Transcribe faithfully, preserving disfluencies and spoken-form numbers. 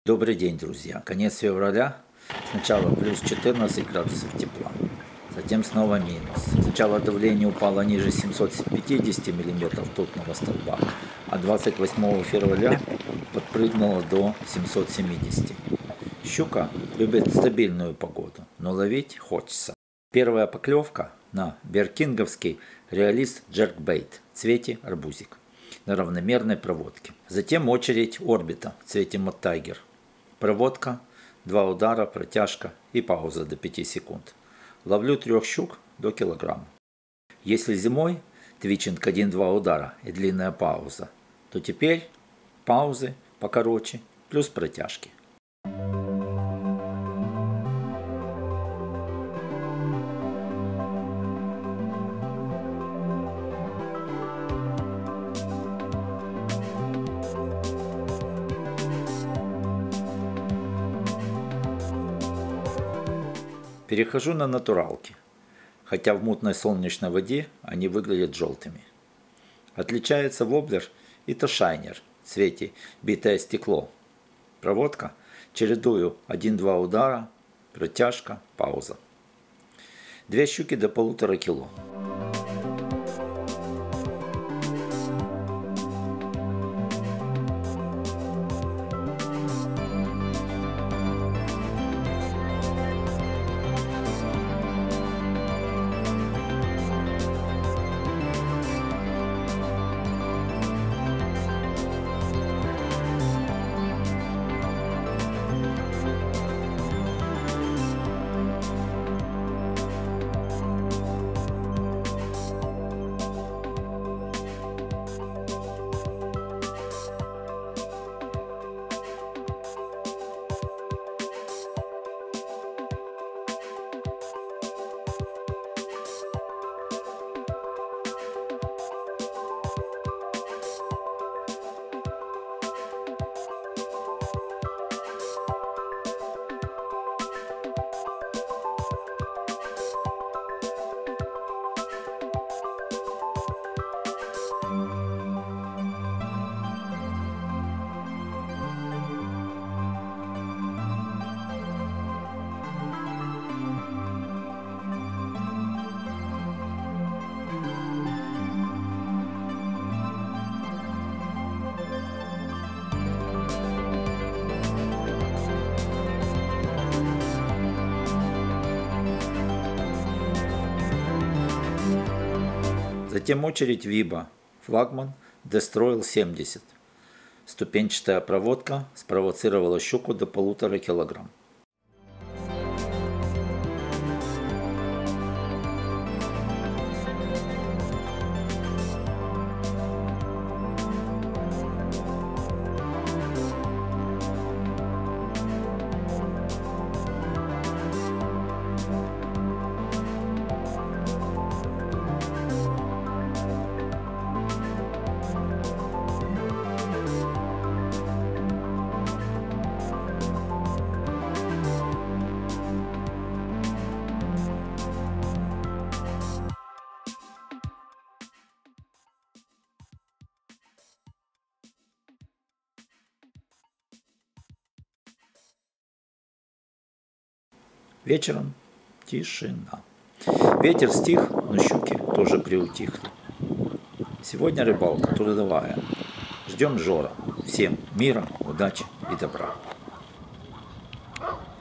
Добрый день, друзья! Конец февраля. Сначала плюс четырнадцать градусов тепла, затем снова минус. Сначала давление упало ниже семисот пятидесяти миллиметров ртутного столба, а двадцать восьмого февраля подпрыгнуло до семисот семидесяти. Щука любит стабильную погоду, но ловить хочется. Первая поклевка на беркинговский реалист джеркбейт в цвете арбузик на равномерной проводке. Затем очередь орбита в цвете моттайгер. Проводка, два удара, протяжка и пауза до пяти секунд. Ловлю трех щук до килограмма. Если зимой твичинг один-два удара и длинная пауза, то теперь паузы покороче плюс протяжки. Перехожу на натуралки, хотя в мутной солнечной воде они выглядят желтыми. Отличается воблер и тошайнер в цвете битое стекло. Проводка, чередую один-два удара, протяжка, пауза. Две щуки до полутора кило. Затем очередь Виба, флагман Destroil семьдесят. Ступенчатая проводка спровоцировала щуку до полутора килограмм. Вечером тишина. Ветер стих, но щуки тоже приутихли. Сегодня рыбалка трудовая. Ждем жора. Всем мира, удачи и добра.